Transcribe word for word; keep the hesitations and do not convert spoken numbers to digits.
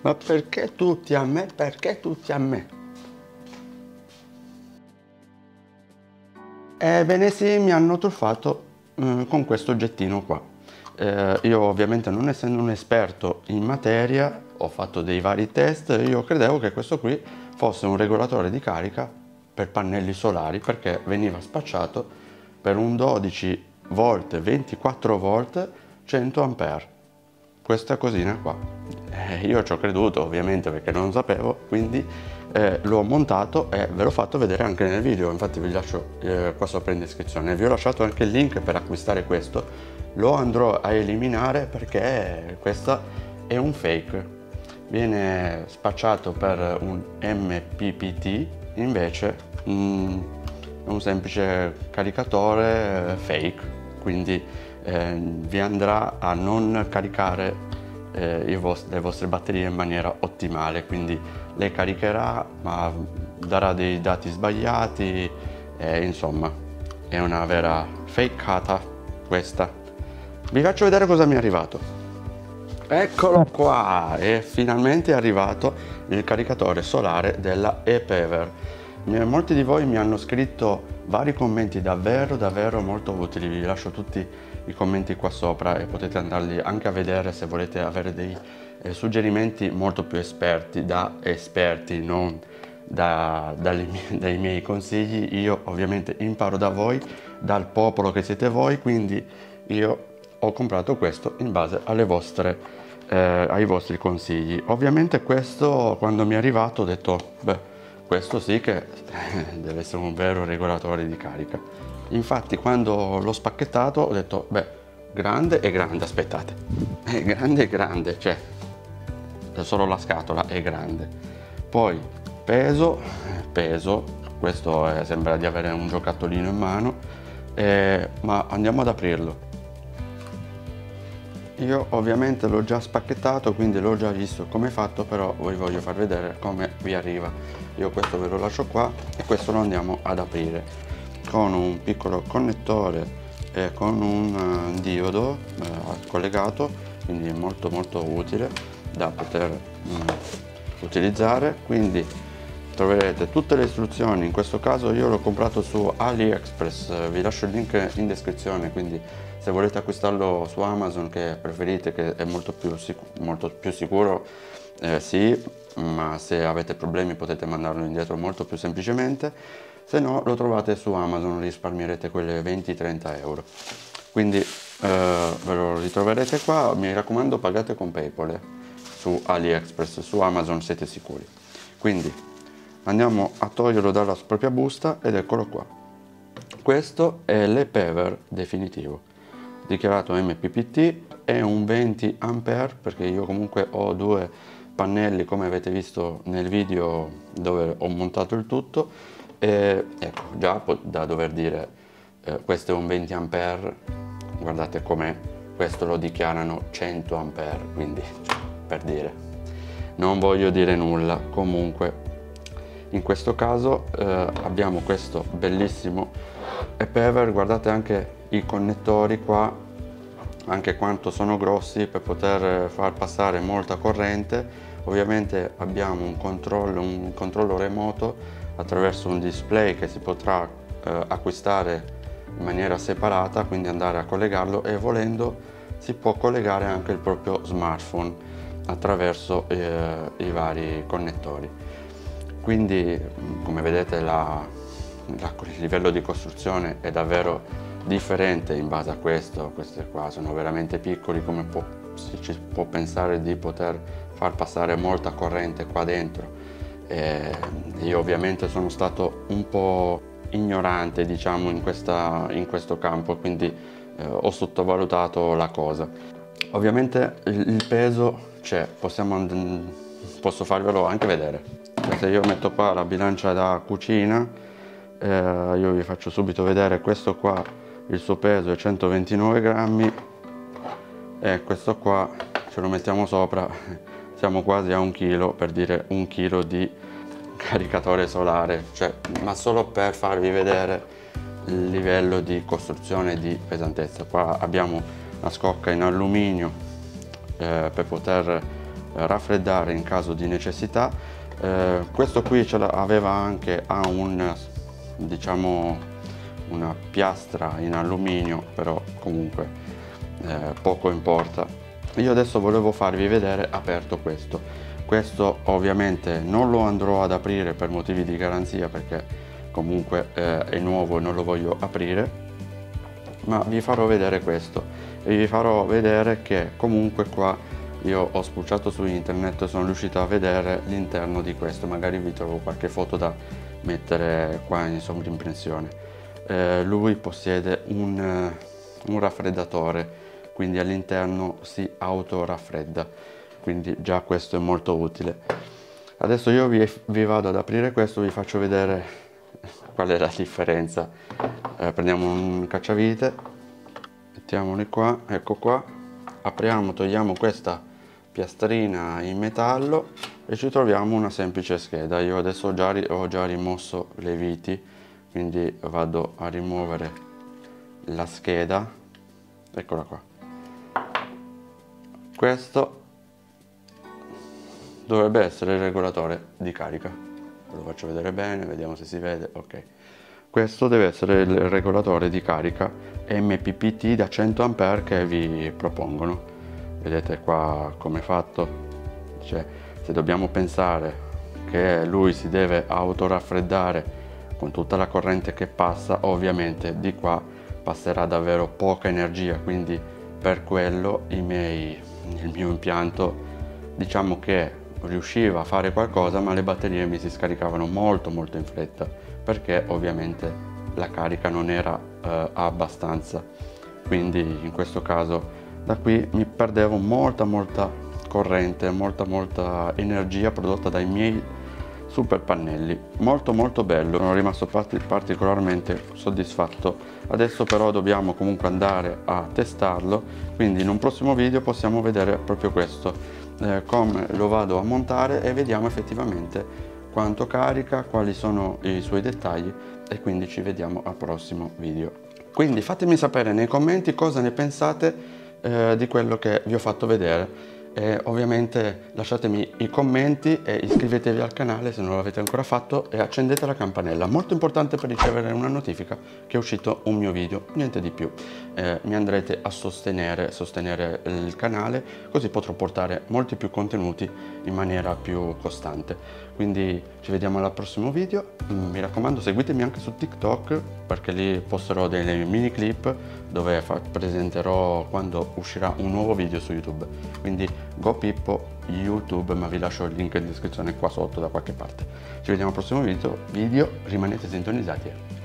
Ma perché tutti a me? Perché tutti a me? Ebbene sì, mi hanno truffato eh, con questo oggettino qua. Eh, io ovviamente, non essendo un esperto in materia, ho fatto dei vari test. Io credevo che questo qui fosse un regolatore di carica per pannelli solari, perché veniva spacciato per un dodici volt, ventiquattro volt, cento ampere. Questa cosina qua. Eh, io ci ho creduto ovviamente perché non sapevo, quindi eh, l'ho montato e ve l'ho fatto vedere anche nel video. Infatti vi lascio eh, qua sopra in descrizione. Vi ho lasciato anche il link per acquistare questo. Lo andrò a eliminare perché questo è un fake. Viene spacciato per un M P P T, invece mm, è un semplice caricatore eh, fake, quindi eh, vi andrà a non caricare eh, i vostri, le vostre batterie in maniera ottimale, quindi le caricherà ma darà dei dati sbagliati, eh, insomma è una vera fakeata questa. Vi faccio vedere cosa mi è arrivato. Eccolo qua, è finalmente arrivato il caricatore solare della ePever. Molti di voi mi hanno scritto vari commenti davvero davvero molto utili. Vi lascio tutti i commenti qua sopra e potete andarli anche a vedere se volete avere dei eh, suggerimenti molto più esperti, da esperti, non da, dalle, dai miei consigli. Io ovviamente imparo da voi, dal popolo che siete voi, quindi io ho comprato questo in base alle vostre, eh, ai vostri consigli. Ovviamente questo, quando mi è arrivato, ho detto, beh, questo sì che deve essere un vero regolatore di carica. Infatti quando l'ho spacchettato ho detto, beh, grande e grande, aspettate, è grande e grande, cioè solo la scatola è grande. Poi peso, peso, questo è, sembra di avere un giocattolino in mano, eh, ma andiamo ad aprirlo. Io ovviamente l'ho già spacchettato, quindi l'ho già visto come è fatto, però vi voglio far vedere come vi arriva. Io questo ve lo lascio qua e questo lo andiamo ad aprire con un piccolo connettore e con un uh, diodo uh, collegato, quindi molto molto utile da poter um, utilizzare. Quindi troverete tutte le istruzioni. In questo caso io l'ho comprato su AliExpress, vi lascio il link in descrizione, quindi se volete acquistarlo su Amazon, che preferite, che è molto più, sicuro, molto più sicuro, eh, sì, ma se avete problemi potete mandarlo indietro molto più semplicemente. Se no lo trovate su Amazon, risparmierete quelle venti trenta euro. Quindi eh, ve lo ritroverete qua. Mi raccomando, pagate con PayPal eh, su AliExpress. Su Amazon siete sicuri. Quindi andiamo a toglierlo dalla propria busta ed eccolo qua. Questo è l'ePever definitivo, dichiarato M P P T, è un venti ampere, perché io comunque ho due pannelli come avete visto nel video dove ho montato il tutto, e ecco già da dover dire eh, questo è un venti ampere, guardate com'è, questo lo dichiarano cento ampere, quindi cioè, per dire, non voglio dire nulla. Comunque in questo caso eh, abbiamo questo bellissimo ePever, guardate anche i connettori qua, anche quanto sono grossi per poter far passare molta corrente. Ovviamente abbiamo un controllo, un controllo remoto attraverso un display che si potrà eh, acquistare in maniera separata, quindi andare a collegarlo, e volendo si può collegare anche il proprio smartphone attraverso eh, i vari connettori. Quindi come vedete la, la, il livello di costruzione è davvero differente in base a questo. Questi qua sono veramente piccoli, come può, si ci può pensare di poter far passare molta corrente qua dentro. E io ovviamente sono stato un po' ignorante, diciamo, in, questa, in questo campo, quindi eh, ho sottovalutato la cosa. Ovviamente il, il peso c'è, possiamo, posso farvelo anche vedere. Se io metto qua la bilancia da cucina, eh, io vi faccio subito vedere. Questo qua, il suo peso è centoventinove grammi, e questo qua ce lo mettiamo sopra, siamo quasi a un chilo, per dire un chilo di caricatore solare, cioè, ma solo per farvi vedere il livello di costruzione e di pesantezza. Qua abbiamo una scocca in alluminio eh, per poter eh, raffreddare in caso di necessità. Eh, questo qui ce l'aveva anche a un, diciamo, una piastra in alluminio, però comunque eh, poco importa. Io adesso volevo farvi vedere aperto questo. Questo ovviamente non lo andrò ad aprire per motivi di garanzia, perché comunque eh, è nuovo e non lo voglio aprire, ma vi farò vedere questo e vi farò vedere che comunque qua io ho spulciato su internet e sono riuscito a vedere l'interno di questo. Magari vi trovo qualche foto da mettere qua in sovrimpressione. Eh, lui possiede un, un raffreddatore, quindi all'interno si autoraffredda, quindi già questo è molto utile. Adesso io vi, vi vado ad aprire questo, vi faccio vedere qual è la differenza. Eh, prendiamo un cacciavite, mettiamoli qua, ecco qua, apriamo, togliamo questa piastrina in metallo e ci troviamo una semplice scheda. Io adesso ho già, ho già rimosso le viti, quindi vado a rimuovere la scheda, eccola qua. Questo dovrebbe essere il regolatore di carica, ve lo faccio vedere bene, vediamo se si vede. Ok, questo deve essere il regolatore di carica M P P T da cento ampere che vi propongono. Vedete qua come è fatto, cioè, se dobbiamo pensare che lui si deve autoraffreddare con tutta la corrente che passa, ovviamente di qua passerà davvero poca energia, quindi per quello i miei, il mio impianto, diciamo che riusciva a fare qualcosa, ma le batterie mi si scaricavano molto molto in fretta, perché ovviamente la carica non era eh, abbastanza. Quindi in questo caso da qui mi perdevo molta molta corrente, molta molta energia prodotta dai miei super pannelli. Molto molto bello, sono rimasto particolarmente soddisfatto. Adesso però dobbiamo comunque andare a testarlo, quindi in un prossimo video possiamo vedere proprio questo, eh, come lo vado a montare, e vediamo effettivamente quanto carica, quali sono i suoi dettagli, e quindi ci vediamo al prossimo video. Quindi fatemi sapere nei commenti cosa ne pensate eh, di quello che vi ho fatto vedere. E ovviamente lasciatemi i commenti e iscrivetevi al canale se non l'avete ancora fatto, e accendete la campanella, molto importante per ricevere una notifica che è uscito un mio video, niente di più. Eh, mi andrete a sostenere, sostenere il canale, così potrò portare molti più contenuti in maniera più costante. Quindi ci vediamo al prossimo video, mi raccomando seguitemi anche su TikTok, perché lì posterò delle mini clip dove presenterò quando uscirà un nuovo video su YouTube. Quindi Go Pippo YouTube, ma vi lascio il link in descrizione qua sotto da qualche parte. Ci vediamo al prossimo video, video rimanete sintonizzati.